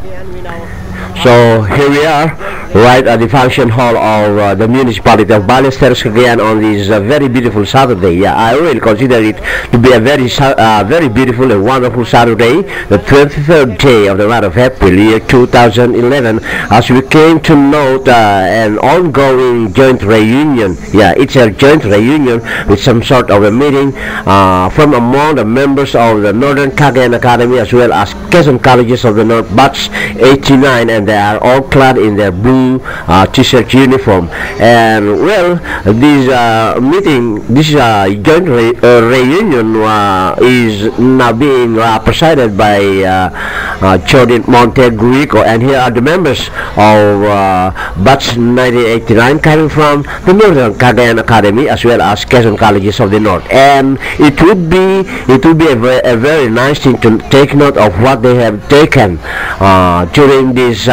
So here we are, right at the function hall of the municipality of Ballesteros Cagayan on this very beautiful Saturday. Yeah, I really consider it to be a very beautiful and wonderful Saturday, the 23rd day of the month of April, year 2011, as we came to note an ongoing joint reunion. Yeah, it's a joint reunion with some sort of a meeting from among the members of the Northern Cagayan Academy as well as Quezon Colleges of the North, Batch 89, and they are all clad in their blue t-shirt uniform. And well, this joint reunion is now being presided by Jordan Montegrico, and here are the members of Batch 1989 coming from the Northern Cagayan Academy as well as Quezon Colleges of the North. And it would be a very nice thing to take note of what they have taken during this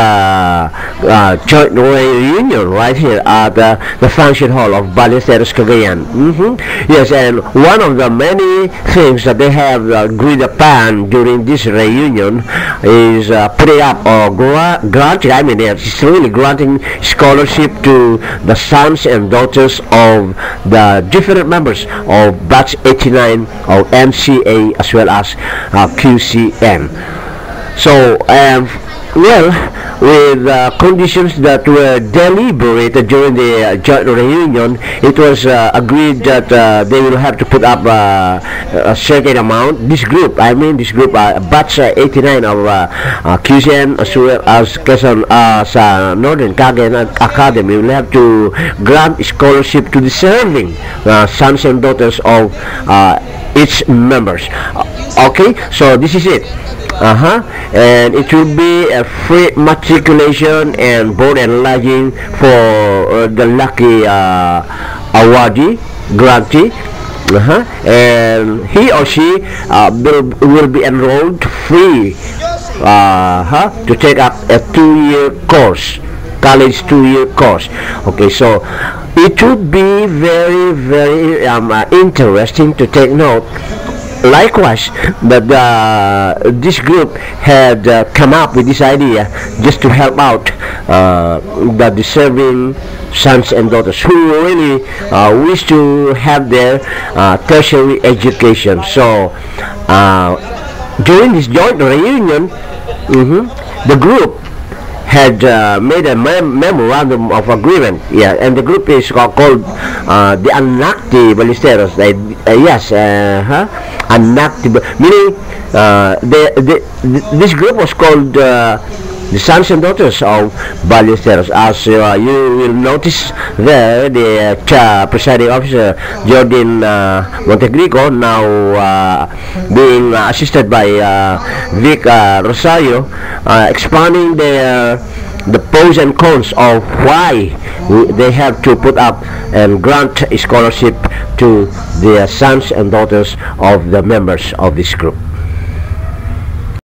joint reunion right here at the function hall of Ballesteros Cagayan. Yes, and one of the many things that they have agreed upon during this reunion is putting up or granting, I mean, it's really granting scholarship to the sons and daughters of the different members of Batch 89 of MCA as well as QCM. So, well, with conditions that were deliberated during the joint reunion, it was agreed that they will have to put up a certain amount. This group, Batch 89 of QCN as well as Quezon Northern Cagayan Academy will have to grant scholarship to deserving sons and daughters of its members. Okay, so this is it. And it will be a free matriculation and board and lodging for the lucky awardee, grantee. And he or she will be enrolled free to take up a 2-year course, college 2-year course. Okay, so it would be very interesting to take note. Likewise, that this group had come up with this idea just to help out the deserving sons and daughters who really wish to have their tertiary education. So during this joint reunion, the group had made a memorandum of agreement. Yeah, and the group is called the Anakti Ballesteros. Yes, Anakti, meaning this group was called the sons and daughters of Ballesteros. As you will notice there, the presiding officer Jordan Montegrico, now being assisted by Vic Rosario, expounding the pros and cons of why they have to put up and grant a scholarship to the sons and daughters of the members of this group.